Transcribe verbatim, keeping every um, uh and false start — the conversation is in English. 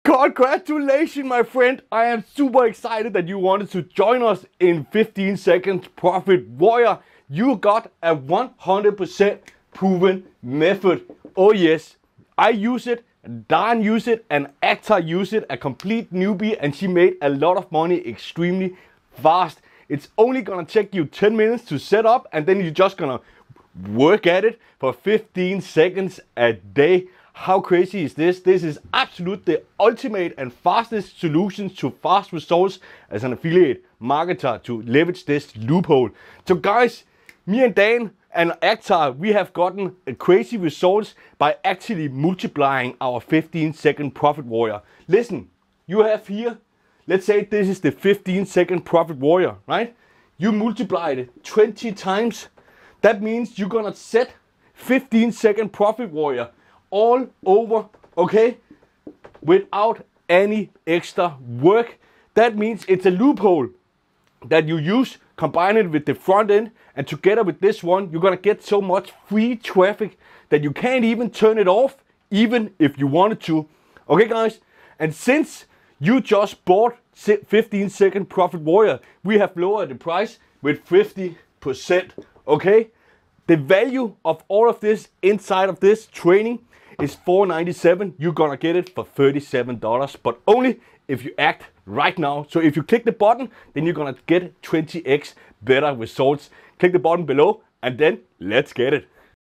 Congratulations, my friend. I am super excited that you wanted to join us in fifteen seconds Profit Warrior. You got a one hundred percent proven method. Oh yes, I use it, Dan use it, and Acta use it, a complete newbie, and she made a lot of money extremely fast. It's only gonna take you ten minutes to set up, and then you're just gonna work at it for fifteen seconds a day. How crazy is this? This is absolutely the ultimate and fastest solutions to fast results as an affiliate marketer to leverage this loophole. So guys, me and Dan and Acta, we have gotten crazy results by actually multiplying our fifteen second Profit Warrior. Listen, you have here, let's say this is the fifteen second Profit Warrior, right? You multiply it twenty times. That means you're gonna set fifteen second Profit Warrior all over, okay, without any extra work. That means it's a loophole that you use, combine it with the front end, and together with this one, you're gonna get so much free traffic that you can't even turn it off, even if you wanted to. Okay, guys, and since you just bought fifteen second Profit Warrior, we have lowered the price with fifty percent, okay? The value of all of this inside of this training is four ninety-seven. You're gonna get it for thirty-seven dollars, but only if you act right now. So if you click the button, then you're gonna get twenty x better results. Click the button below, and then let's get it.